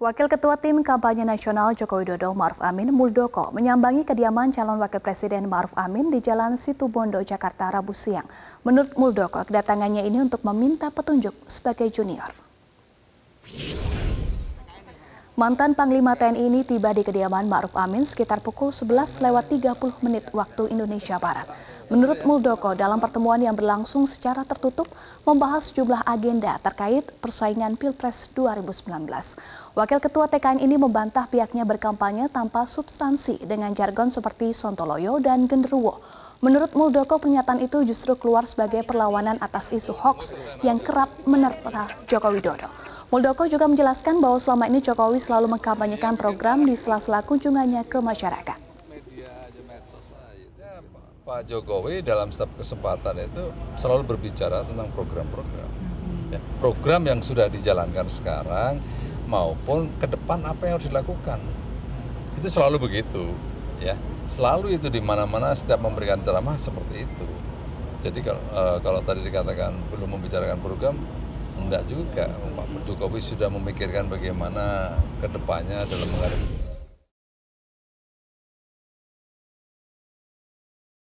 Wakil Ketua Tim Kampanye Nasional Joko Widodo Ma'ruf Amin Muldoko menyambangi kediaman calon Wakil Presiden Ma'ruf Amin di Jalan Situbondo, Jakarta, Rabu siang. Menurut Muldoko, kedatangannya ini untuk meminta petunjuk sebagai junior. Mantan Panglima TNI ini tiba di kediaman Ma'ruf Amin sekitar pukul 11:30 waktu Indonesia Barat. Menurut Muldoko, dalam pertemuan yang berlangsung secara tertutup membahas sejumlah agenda terkait persaingan Pilpres 2019. Wakil Ketua TKN ini membantah pihaknya berkampanye tanpa substansi dengan jargon seperti sontoloyo dan genderuwo. Menurut Muldoko, pernyataan itu justru keluar sebagai perlawanan atas isu hoaks yang kerap menerpa Joko Widodo. Muldoko juga menjelaskan bahwa selama ini Jokowi selalu mengkampanyekan program di sela-sela kunjungannya ke masyarakat. Pak Jokowi dalam setiap kesempatan itu selalu berbicara tentang program-program. Ya, program yang sudah dijalankan sekarang maupun ke depan apa yang harus dilakukan. Itu selalu begitu. Ya, selalu itu di mana-mana setiap memberikan ceramah seperti itu. Jadi kalau tadi dikatakan belum membicarakan program, enggak juga. Pak Jokowi sudah memikirkan bagaimana ke depannya dalam menghadapi